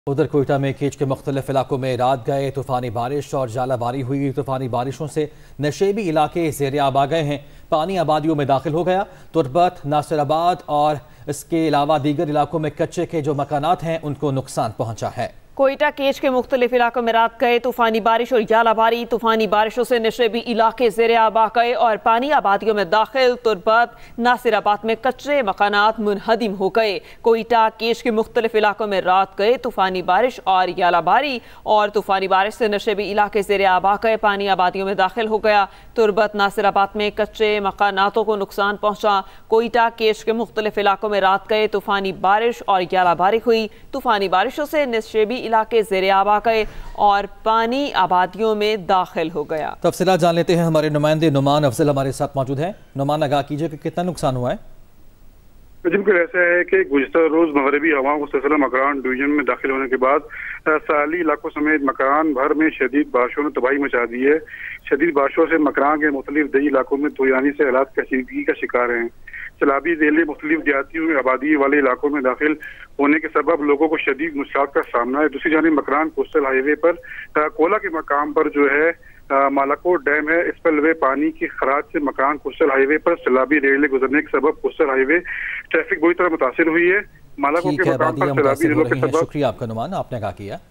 उधर कोयटा में केच के मुख्तलिफ इलाकों में रात गए तूफानी बारिश और जालाबारी हुई। तूफानी बारिशों से नशेबी इलाके ज़ेर आब आ गए हैं। पानी आबादियों में दाखिल हो गया। तुर्बत, नासिराबाद और इसके अलावा दीगर इलाकों में कच्चे के जो मकानात हैं उनको नुकसान पहुंचा है। कोयटा केच के मुख्तलिफ इलाकों में रात गए तूफानी बारिश और जालाबारी। तूफानी बारिशों से नशेबी इलाके ज़ेर आब आ गए और पानी आबादियों में दाखिल। तुर्बत, नासिराबाद में कच्चे मकानात मुनहदिम हो गए। कोयटा केच के मुख्तलिफ इलाकों में रात गए तूफानी बारिश और जालाबारी और तूफानी बारिश से नशेबी इलाके ज़ेर आब आ गए। पानी आबादियों में दाखिल हो गया। तुर्बत, नासिराबाद में कच्चे मकानातों को नुकसान पहुंचा। कोयटा केच के मुख्तलिफ इलाकों में रात गए तूफानी बारिश और जालाबारी हुई। तूफानी बारिशों से नशेबी इलाके ज़ेर आब आ गए और पानी आबादियों में दाखिल हो गया। तफसीलात जान लेते हैं, हमारे नुमाइंदे नुमान अफजल हमारे साथ मौजूद हैं। नुमान, आगाह कीजिए कि कितना नुकसान हुआ है? बिल्कुल ऐसा है कि गुज़िश्ता रोज मगरबी हवाओं को सिलसिला मकरान डिवीजन में दाखिल होने के बाद साली इलाकों समेत मकान भर में शदीद बारिशों ने तबाही मचा दी है। शदीद बारिशों से मकरान के मुख्तलिफ दही इलाकों में तोयानी से हालात कशीदगी का शिकार हैं। सैलाबी रेलें मुख्तलिफ देहातियों में आबादी वाले इलाकों में दाखिल होने के सबब लोगों को शदीद मुश्किलात का सामना है। दूसरी जानिब मकरान कोस्टल हाईवे पर कोला के मकाम पर जो है मालाकोट डैम है, इस पर लगे पानी की खराज से मकान कोस्टल हाईवे पर सैलाबी रेलें गुजरने के सबब कोस्टल हाईवे ट्रैफिक बुरी तरह मुतासिर हुई है। मालाकोट के मकाम पर सैलाबी रेलों के सबब। शुक्रिया आपका नुमान, आपने कहा किया।